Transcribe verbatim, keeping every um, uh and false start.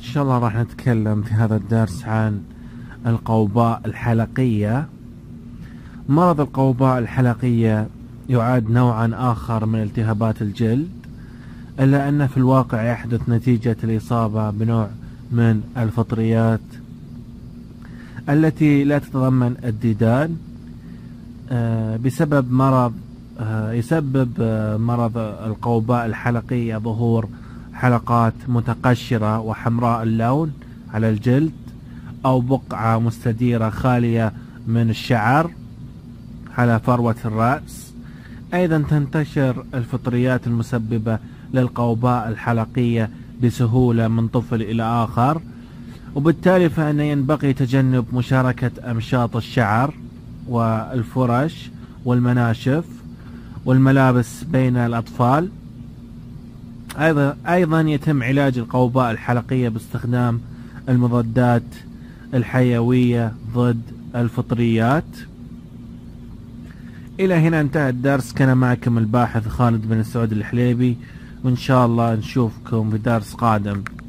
شاء الله راح نتكلم في هذا الدرس عن القوباء الحلقية. مرض القوباء الحلقية يعد نوعا آخر من التهابات الجلد، إلا أنه في الواقع يحدث نتيجة الإصابة بنوع من الفطريات التي لا تتضمن الديدان بسبب مرض يسبب مرض القوباء الحلقية ظهور حلقات متقشرة وحمراء اللون على الجلد، أو بقعة مستديرة خالية من الشعر على فروة الرأس. أيضا تنتشر الفطريات المسببة للقوباء الحلقية بسهولة من طفل إلى آخر، وبالتالي فإن ينبغي تجنب مشاركة أمشاط الشعر والفرش والمناشف والملابس بين الأطفال. أيضا أيضا يتم علاج القوباء الحلقية باستخدام المضادات الحيوية ضد الفطريات. إلى هنا انتهى الدرس. كان معكم الباحث خالد بن سعود الحليبي، وإن شاء الله نشوفكم في درس قادم.